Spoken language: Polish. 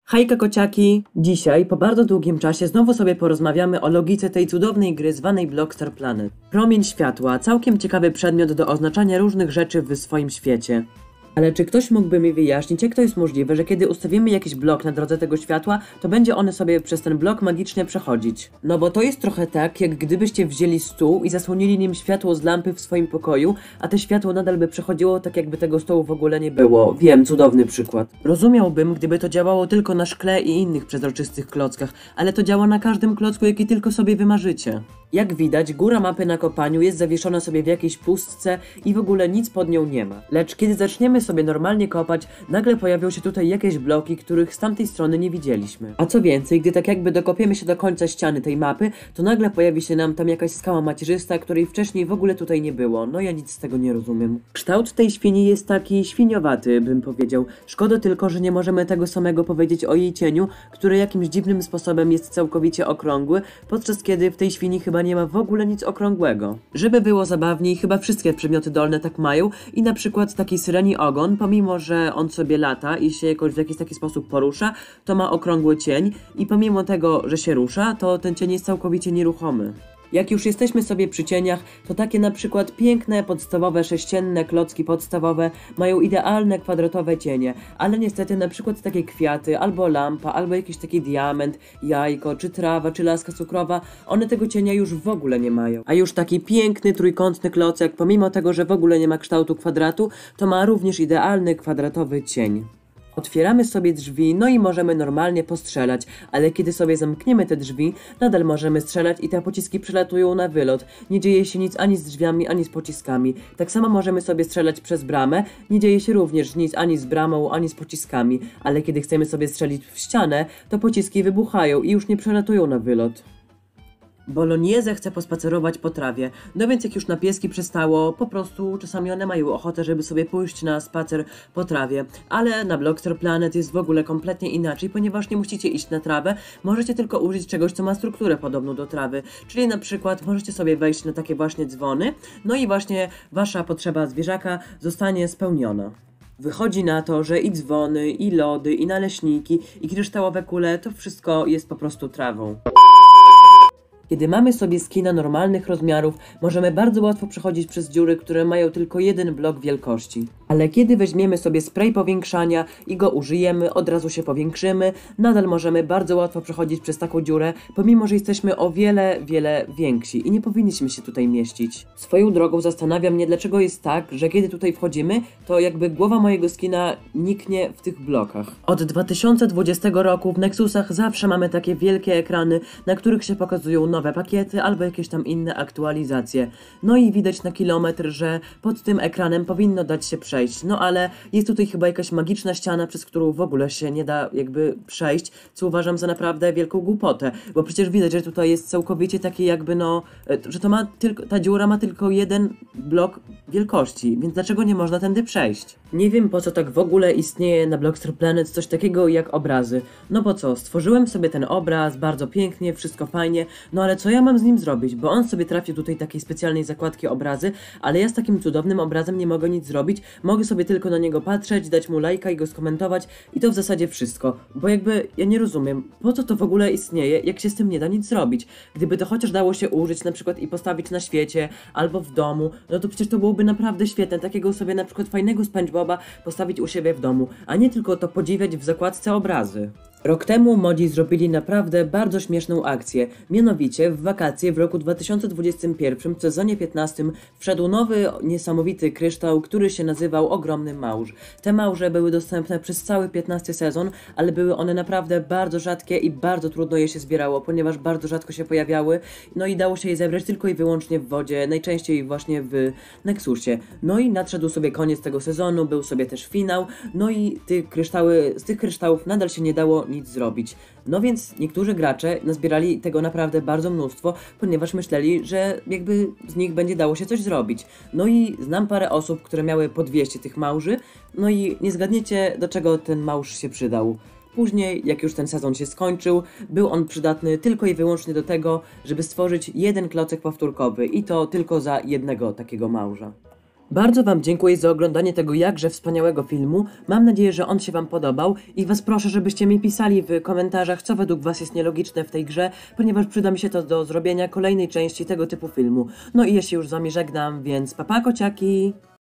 Hejka kociaki! Dzisiaj, po bardzo długim czasie, znowu sobie porozmawiamy o logice tej cudownej gry zwanej Blockstar Planet. Promień światła, całkiem ciekawy przedmiot do oznaczania różnych rzeczy w swoim świecie. Ale czy ktoś mógłby mi wyjaśnić, jak to jest możliwe, że kiedy ustawimy jakiś blok na drodze tego światła, to będzie one sobie przez ten blok magicznie przechodzić? No bo to jest trochę tak, jak gdybyście wzięli stół i zasłonili nim światło z lampy w swoim pokoju, a to światło nadal by przechodziło tak, jakby tego stołu w ogóle nie było. Wiem, cudowny przykład. Rozumiałbym, gdyby to działało tylko na szkle i innych przezroczystych klockach, ale to działa na każdym klocku, jaki tylko sobie wymarzycie. Jak widać, góra mapy na kopaniu jest zawieszona sobie w jakiejś pustce i w ogóle nic pod nią nie ma. Lecz kiedy zaczniemy sobie normalnie kopać, nagle pojawią się tutaj jakieś bloki, których z tamtej strony nie widzieliśmy. A co więcej, gdy tak jakby dokopiemy się do końca ściany tej mapy, to nagle pojawi się nam tam jakaś skała macierzysta, której wcześniej w ogóle tutaj nie było. No ja nic z tego nie rozumiem. Kształt tej świni jest taki świniowaty, bym powiedział. Szkoda tylko, że nie możemy tego samego powiedzieć o jej cieniu, który jakimś dziwnym sposobem jest całkowicie okrągły, podczas kiedy w tej świni chyba nie ma w ogóle nic okrągłego. Żeby było zabawniej, chyba wszystkie przedmioty dolne tak mają i na przykład taki syreni ogon, pomimo że on sobie lata i się jakoś w jakiś taki sposób porusza, to ma okrągły cień i pomimo tego, że się rusza, to ten cień jest całkowicie nieruchomy. Jak już jesteśmy sobie przy cieniach, to takie na przykład piękne, podstawowe, sześcienne klocki podstawowe mają idealne, kwadratowe cienie, ale niestety na przykład takie kwiaty, albo lampa, albo jakiś taki diament, jajko, czy trawa, czy laska cukrowa, one tego cienia już w ogóle nie mają. A już taki piękny, trójkątny klocek, pomimo tego, że w ogóle nie ma kształtu kwadratu, to ma również idealny, kwadratowy cień. Otwieramy sobie drzwi, no i możemy normalnie postrzelać, ale kiedy sobie zamkniemy te drzwi, nadal możemy strzelać i te pociski przelatują na wylot. Nie dzieje się nic ani z drzwiami, ani z pociskami. Tak samo możemy sobie strzelać przez bramę, nie dzieje się również nic ani z bramą, ani z pociskami, ale kiedy chcemy sobie strzelić w ścianę, to pociski wybuchają i już nie przelatują na wylot. Bolognese chce pospacerować po trawie, no więc jak już na pieski przystało, po prostu czasami one mają ochotę, żeby sobie pójść na spacer po trawie, ale na Blockstar Planet jest w ogóle kompletnie inaczej, ponieważ nie musicie iść na trawę, możecie tylko użyć czegoś, co ma strukturę podobną do trawy, czyli na przykład możecie sobie wejść na takie właśnie dzwony, no i właśnie wasza potrzeba zwierzaka zostanie spełniona. Wychodzi na to, że i dzwony, i lody, i naleśniki, i kryształowe kule, to wszystko jest po prostu trawą. Kiedy mamy sobie skina normalnych rozmiarów, możemy bardzo łatwo przechodzić przez dziury, które mają tylko jeden blok wielkości. Ale kiedy weźmiemy sobie spray powiększania i go użyjemy, od razu się powiększymy, nadal możemy bardzo łatwo przechodzić przez taką dziurę, pomimo że jesteśmy o wiele więksi i nie powinniśmy się tutaj mieścić. Swoją drogą zastanawia mnie, dlaczego jest tak, że kiedy tutaj wchodzimy, to jakby głowa mojego skina niknie w tych blokach. Od 2020 roku w Nexusach zawsze mamy takie wielkie ekrany, na których się pokazują nowe pakiety albo jakieś tam inne aktualizacje. No i widać na kilometr, że pod tym ekranem powinno dać się przejść. No ale jest tutaj chyba jakaś magiczna ściana, przez którą w ogóle się nie da jakby przejść, co uważam za naprawdę wielką głupotę, bo przecież widać, że tutaj jest całkowicie taki jakby że to ma tylko, ta dziura ma tylko jeden blok wielkości, więc dlaczego nie można tędy przejść? Nie wiem, po co tak w ogóle istnieje na Blockstar Planet coś takiego jak obrazy. No bo co, stworzyłem sobie ten obraz, bardzo pięknie, wszystko fajnie, no ale co ja mam z nim zrobić, bo on sobie trafił tutaj takiej specjalnej zakładki obrazy, ale ja z takim cudownym obrazem nie mogę nic zrobić, mogę sobie tylko na niego patrzeć, dać mu lajka i go skomentować i to w zasadzie wszystko, bo jakby ja nie rozumiem, po co to w ogóle istnieje, jak się z tym nie da nic zrobić. Gdyby to chociaż dało się użyć na przykład i postawić na świecie, albo w domu, no to przecież to byłoby naprawdę świetne, takiego sobie na przykład fajnego SpongeBoba postawić u siebie w domu, a nie tylko to podziwiać w zakładce obrazy. Rok temu młodzi zrobili naprawdę bardzo śmieszną akcję, mianowicie w wakacje w roku 2021 w sezonie 15 wszedł nowy, niesamowity kryształ, który się nazywał Ogromny Małż. Te małże były dostępne przez cały 15 sezon, ale były one naprawdę bardzo rzadkie i bardzo trudno je się zbierało, ponieważ bardzo rzadko się pojawiały, no i dało się je zebrać tylko i wyłącznie w wodzie, najczęściej właśnie w Nexusie. No i nadszedł sobie koniec tego sezonu, był sobie też finał, no i z tych kryształów nadal się nie dało nic zrobić. No więc niektórzy gracze nazbierali tego naprawdę bardzo mnóstwo, ponieważ myśleli, że jakby z nich będzie dało się coś zrobić. No i znam parę osób, które miały po 200 tych małży, no i nie zgadniecie, do czego ten małż się przydał. Później, jak już ten sezon się skończył, był on przydatny tylko i wyłącznie do tego, żeby stworzyć jeden klocek powtórkowy i to tylko za jednego takiego małża. Bardzo Wam dziękuję za oglądanie tego jakże wspaniałego filmu. Mam nadzieję, że on się Wam podobał i Was proszę, żebyście mi pisali w komentarzach, co według Was jest nielogiczne w tej grze, ponieważ przyda mi się to do zrobienia kolejnej części tego typu filmu. No i ja się już z Wami żegnam, więc pa pa kociaki!